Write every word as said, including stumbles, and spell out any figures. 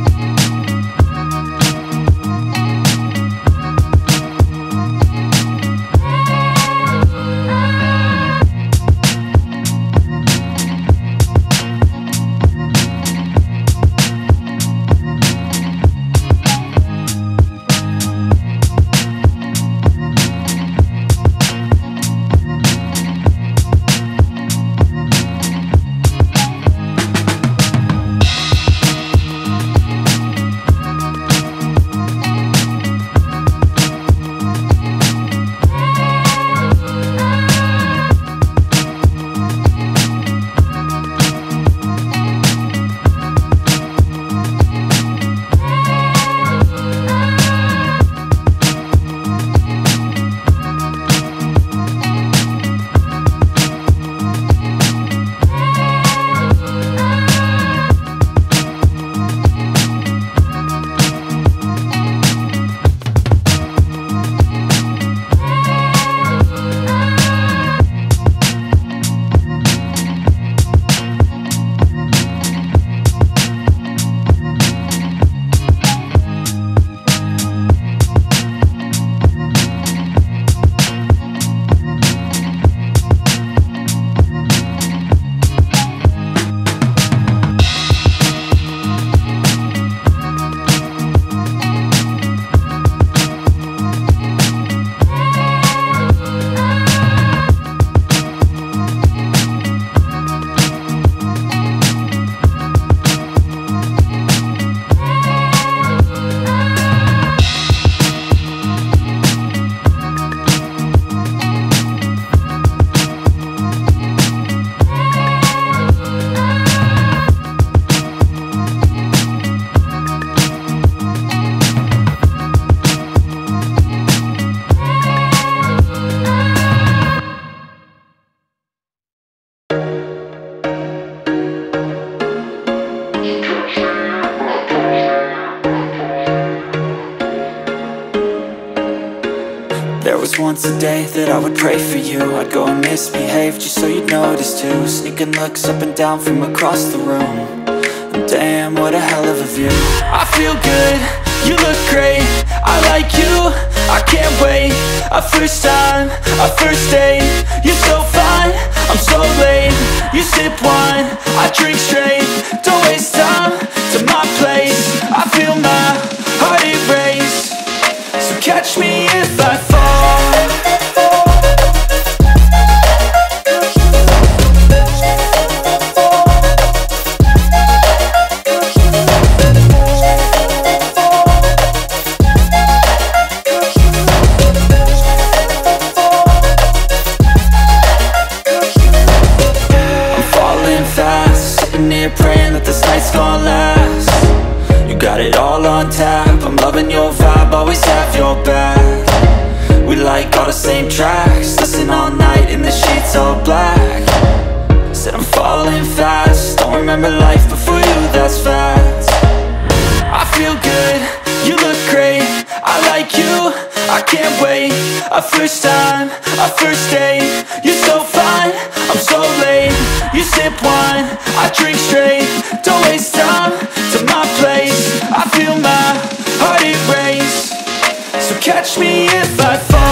There was once a day that I would pray for you. I'd go and misbehave just so you'd notice too. Sneaking looks up and down from across the room. And damn, what a hell of a view. I feel good, you look great, I like you, I can't wait. A first time, a first date. You're so fine, I'm so late. You sip wine, I drink straight. Don't waste time to my place. I feel my heart erase. So catch me if I fall. Praying that this night's gonna last. You got it all on tap, I'm loving your vibe, always have your back. We like all the same tracks, listen all night in the sheets all black. Said I'm falling fast, don't remember life before you, that's fact. I feel good, you look great, I like you, I can't wait. A first time, a first date. You're so fine, I'm so late. You sip wine, I drink straight. Don't waste time to my place. I feel my heart erase. So catch me if I fall.